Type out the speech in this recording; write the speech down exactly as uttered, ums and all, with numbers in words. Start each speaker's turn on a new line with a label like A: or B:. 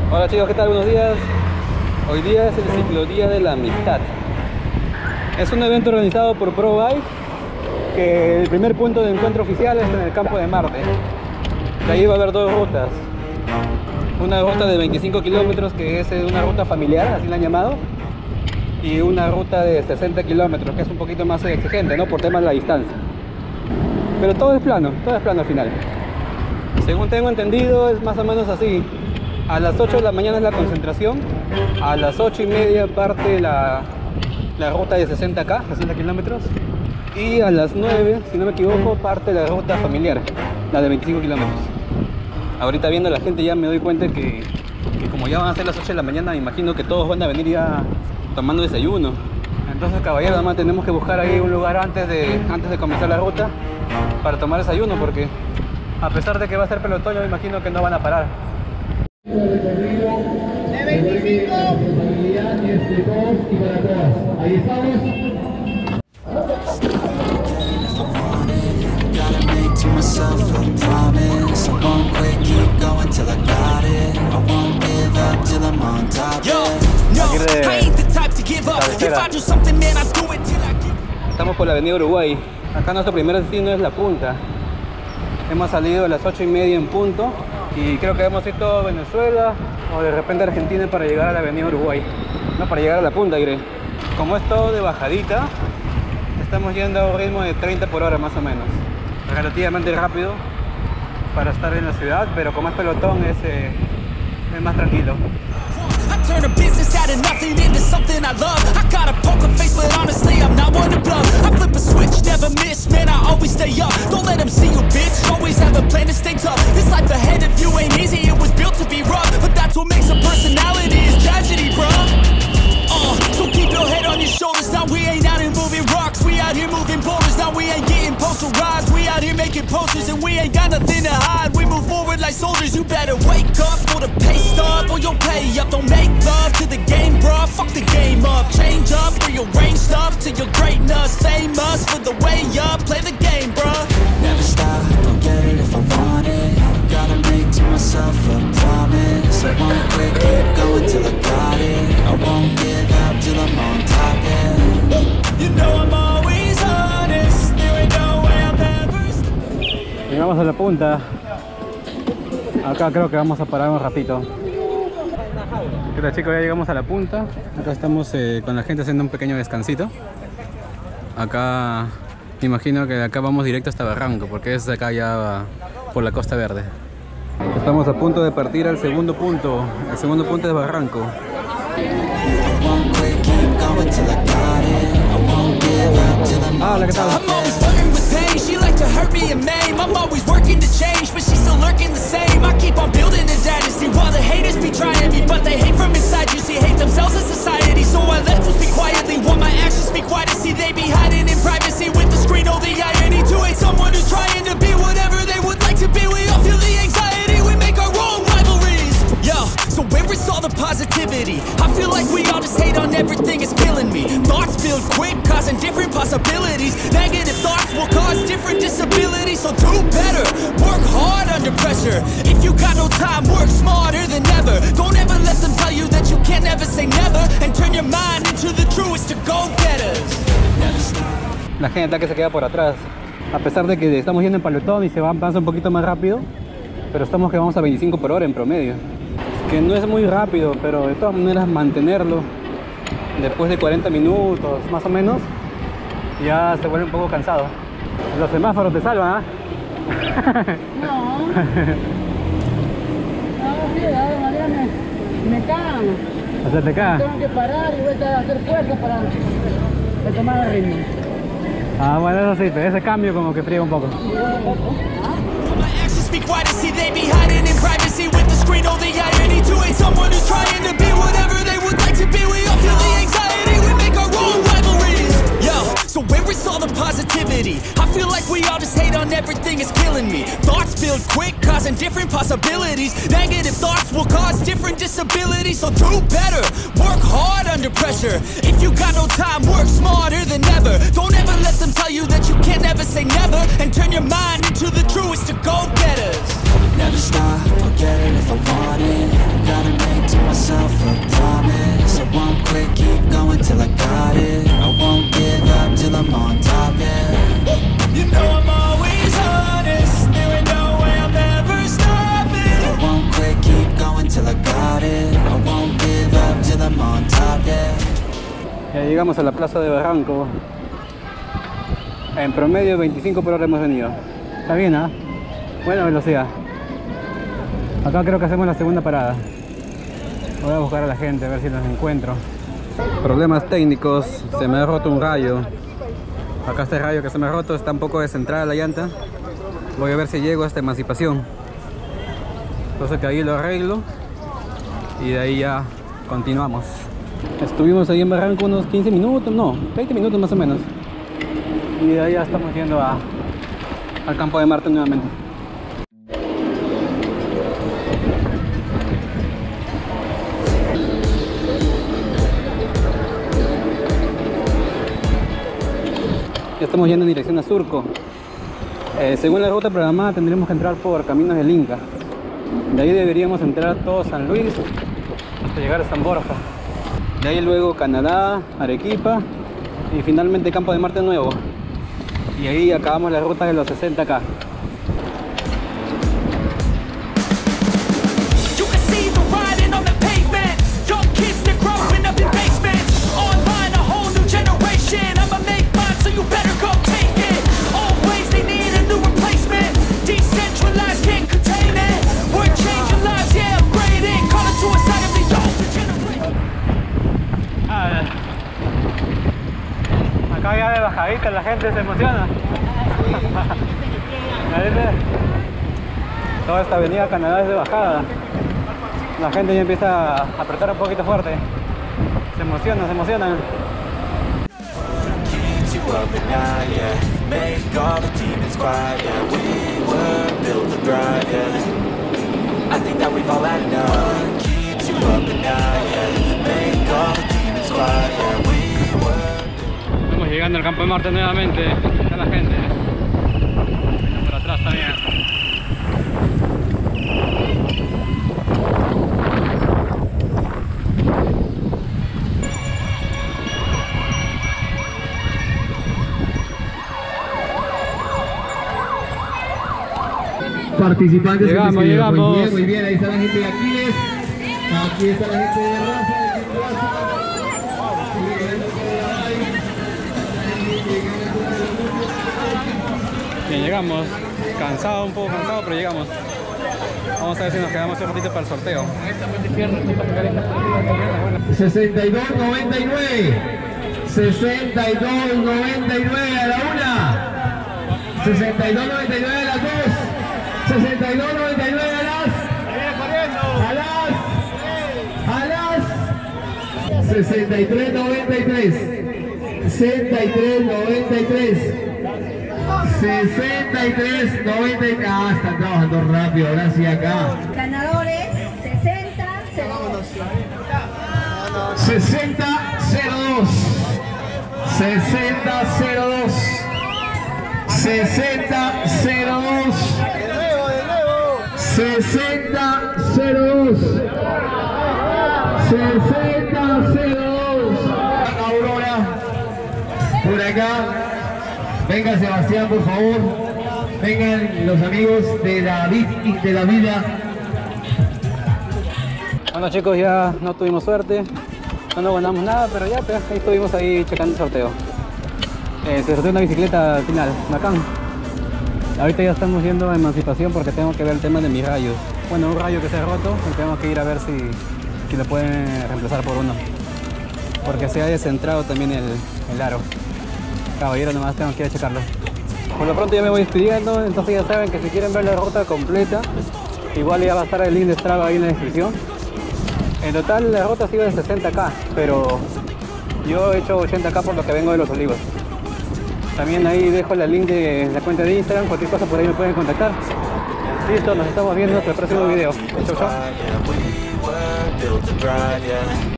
A: Hola chicos, ¿qué tal? Buenos días. Hoy día es el Ciclodía de la Amistad. Es un evento organizado por ProBike, que el primer punto de encuentro oficial es en el Campo de Marte. De ahí va a haber dos rutas. Una ruta de veinticinco kilómetros, que es una ruta familiar, así la han llamado, y una ruta de sesenta kilómetros, que es un poquito más exigente, ¿no? Por tema de la distancia. Pero todo es plano, todo es plano al final. Según tengo entendido, es más o menos así. A las ocho de la mañana es la concentración, a las ocho y media parte la, la ruta de sesenta kilómetros, y a las nueve, si no me equivoco, parte la ruta familiar, la de veinticinco kilómetros. Ahorita viendo a la gente ya me doy cuenta que, que como ya van a ser las ocho de la mañana, me imagino que todos van a venir ya tomando desayuno. Entonces, caballero, además tenemos que buscar ahí un lugar antes de, antes de comenzar la ruta para tomar desayuno, porque a pesar de que va a ser pelotón, yo me imagino que no van a parar.
B: De veinticinco. Ahí estamos.
A: Estamos por la avenida Uruguay. Acá nuestro primer destino es La Punta. Hemos salido a las ocho y media en punto y creo que hemos ido a Venezuela o de repente a Argentina para llegar a la avenida Uruguay. No, para llegar a La Punta, diré. Como es todo de bajadita, estamos yendo a un ritmo de treinta por hora más o menos. Relativamente rápido para estar en la ciudad, pero como es pelotón es, eh, es más tranquilo.
C: Turn a business out of nothing into something I love. I got a poker face, but honestly, I'm not one to bluff. I flip a switch, never miss, man, I always stay up. Don't let them see you, bitch, always have a plan to stay tough. This life ahead of you ain't easy, it was built to be rough. But that's what makes a personality, is tragedy, bruh. Uh, so keep your head on your shoulders. Now we ain't out here moving rocks, we out here moving boulders. Now we ain't getting posterized, we out here making posters. And we ain't got nothing to hide, we move forward like soldiers. You better wake up for the pay stub, or you'll pay up. Don't make love to the game, bruh, fuck the game up. Change up, rearrange stuff to your greatness. Famous for the way up, play the game, bruh.
D: Never stop, don't get it if I want it. Gotta make to myself a promise. I won't quit, keep going till I got it. I won't give up till I'm on top, yeah.
C: You know I'm always honest, there ain't no way I'm ever.
A: Llegamos a La Punta. Acá creo que vamos a parar un ratito. ¿Qué tal, chicos? Ya llegamos a La Punta. Acá estamos eh, con la gente haciendo un pequeño descansito. Acá me imagino que de acá vamos directo hasta Barranco, porque es de acá ya por la Costa Verde. Estamos a punto de partir al segundo punto. El segundo punto es Barranco. Hola, ¿qué tal?
C: She like to hurt me and maim. I'm always working to change, but she's still lurking the same. I keep on building a dynasty while the haters be trying me, but they hate from inside. You see, hate themselves in society, so I let them speak quietly while my actions speak quiet. See, they be hiding in privacy with the screen. Oh, the irony to hate someone who's trying to be whatever they would like to be. We all feel the anxiety, we make our own rivalries. Yo, so where is all the positivity? I feel like we all just hate on everything, it's killing me. Thoughts build quick, causing different possibilities. Negative thoughts will cause different disabilities. So do better, work hard under pressure. If you got no time, work smarter than ever. Don't ever let them tell you that you can't ever say never. And turn your mind into the truest to go-getters.
A: La gente que se queda por atrás. A pesar de que estamos yendo en pelotón y se va avanza un poquito más rápido, pero estamos que vamos a veinticinco por hora en promedio. Que no es muy rápido, pero de todas maneras mantenerlo después de cuarenta minutos más o menos ya se vuelve un poco cansado. Los semáforos te salvan, ¿ah? ¿eh?
B: No. No, mira, María, me, me cagan.
A: O sea, te cagas.
B: Tengo que parar y voy a hacer fuerza para retomar el ritmo.
A: Ah, bueno, eso sí, pero ese cambio como que friega un poco.
C: Speak wide to see they be hiding in privacy with the screen. Oh, the irony to hate someone who's trying to be whatever they would like to be. We all feel the anxiety, we make our own rivalries. Yo, so where is all the positivity? I feel like we all just hate on everything, it's killing me. Thoughts build quick, causing different possibilities. Negative thoughts will cause different disabilities. So do better, work hard under pressure. If you got no time, work smarter than ever. Don't ever let them tell you that you can't ever say never. And turn your mind into the truest to go-getters.
D: Never stop, I'll get it if I want it. Gotta make
A: Ya llegamos a la plaza de Barranco. En promedio veinticinco por hora hemos venido. Está bien, ¿ah? ¿eh? Buena velocidad. Acá creo que hacemos la segunda parada. Voy a buscar a la gente a ver si los encuentro. Problemas técnicos, se me ha roto un rayo. Acá este rayo que se me ha roto, está un poco descentrada la llanta. Voy a ver si llego hasta Emancipación. Entonces que ahí lo arreglo y de ahí ya continuamos. Estuvimos ahí en Barranco unos quince minutos, no, veinte minutos más o menos. Y de ahí ya estamos yendo a, al campo de Marte nuevamente. Ya estamos yendo en dirección a Surco. Eh, según la ruta programada tendremos que entrar por Caminos del Inca. De ahí deberíamos entrar todo San Luis hasta llegar a San Borja. De ahí luego Canadá, Arequipa y finalmente Campo de Marte Nuevo. Y ahí acabamos la ruta de los sesenta K. Acá ya de bajadita la gente se emociona. Toda esta avenida Canadá es de bajada. La gente ya empieza a apretar un poquito fuerte. Se emociona, se emocionan. Estamos llegando al Campo de Marte nuevamente. Está la gente. Por atrás también.
E: Participantes,
A: llegamos, llegamos.
E: Muy bien, muy bien, ahí está la gente de Aquiles, aquí está la gente de Raza, de Quintuaza.
A: Bien, llegamos, cansado, un poco cansado, pero llegamos. Vamos a ver si nos quedamos un ratito para el sorteo.
E: sesenta y dos noventa y nueve, sesenta y dos noventa y nueve a la una, sesenta y dos noventa y nueve a las dos, sesenta y dos noventa y nueve a las, a las, a las, sesenta y tres noventa y tres, sesenta y tres noventa y tres, sesenta y tres noventa y tres, ah, están trabajando rápido, ahora sí acá.
B: Ganadores sesenta cero dos.
E: sesenta cero dos, sesenta cero dos, sesenta cero dos, sesenta cero dos, sesenta cero dos. Aurora, por acá. Venga Sebastián, por favor. Vengan los amigos de David y de la vida.
A: Bueno chicos, ya no tuvimos suerte. No nos ganamos nada, pero ya pues, ahí estuvimos ahí checando el sorteo. Eh, se sorteó una bicicleta al final, bacán. Ahorita ya estamos yendo a Emancipación porque tengo que ver el tema de mis rayos. Bueno, un rayo que se ha roto y tenemos que ir a ver si, si lo pueden reemplazar por uno. Porque se ha descentrado también el, el aro. Caballero, nomás tengo que ir a checarlo. Por lo pronto ya me voy despidiendo, entonces ya saben que si quieren ver la ruta completa, igual ya va a estar el link de Strava ahí en la descripción. En total la ruta ha sido de sesenta K, pero yo he hecho ochenta K por lo que vengo de Los Olivos. También ahí dejo el link de la cuenta de Instagram, cualquier cosa por ahí me pueden contactar. Listo, nos estamos viendo hasta el próximo video. Chau, chau.